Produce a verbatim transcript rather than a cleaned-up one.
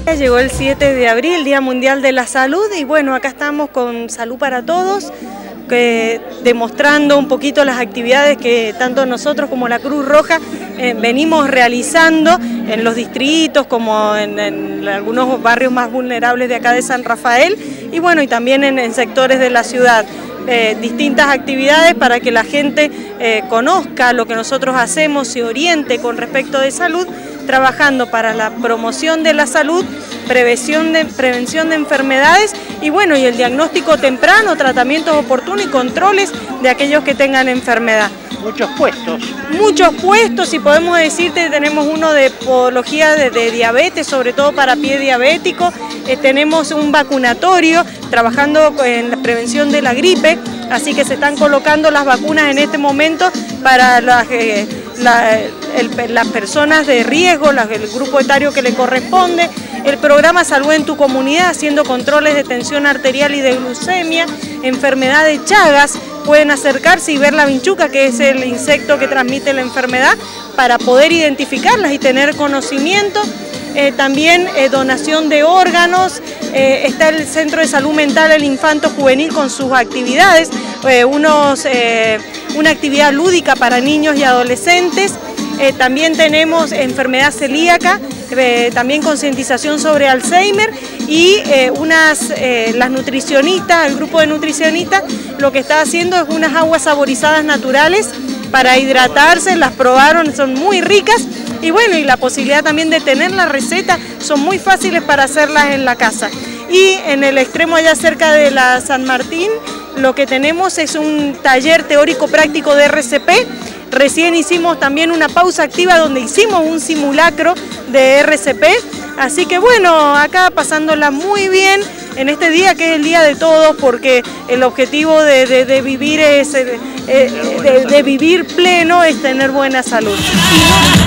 Llegó el siete de abril, Día Mundial de la Salud, y bueno, acá estamos con Salud para Todos, que, demostrando un poquito las actividades que tanto nosotros como la Cruz Roja eh, venimos realizando en los distritos, como en, en algunos barrios más vulnerables de acá de San Rafael, y bueno, y también en, en sectores de la ciudad. Eh, distintas actividades para que la gente eh, conozca lo que nosotros hacemos, se oriente con respecto de salud, trabajando para la promoción de la salud, prevención de, prevención de enfermedades y bueno, y el diagnóstico temprano, tratamientos oportunos y controles de aquellos que tengan enfermedad. Muchos puestos. Muchos puestos, y podemos decirte, tenemos uno de podología de, de diabetes, sobre todo para pie diabético, eh, tenemos un vacunatorio trabajando en la prevención de la gripe, así que se están colocando las vacunas en este momento para las, eh, la, el, las personas de riesgo, las, el grupo etario que le corresponde, el programa Salud en tu Comunidad, haciendo controles de tensión arterial y de glucemia, enfermedad de Chagas. Pueden acercarse y ver la vinchuca, que es el insecto que transmite la enfermedad, para poder identificarlas y tener conocimiento. Eh, también eh, donación de órganos, eh, está el Centro de Salud Mental El Infanto Juvenil con sus actividades, eh, unos, eh, una actividad lúdica para niños y adolescentes. Eh, también tenemos enfermedad celíaca, eh, también concientización sobre Alzheimer y eh, unas, eh, las nutricionistas, el grupo de nutricionistas lo que está haciendo es unas aguas saborizadas naturales para hidratarse, las probaron, son muy ricas y bueno, y la posibilidad también de tener la receta, son muy fáciles para hacerlas en la casa. Y en el extremo allá cerca de la San Martín, lo que tenemos es un taller teórico práctico de R C P. Recién hicimos también una pausa activa donde hicimos un simulacro de R C P, así que bueno, acá pasándola muy bien en este día que es el día de todos, porque el objetivo de, de, de vivir es, eh, de, de vivir pleno es tener buena salud.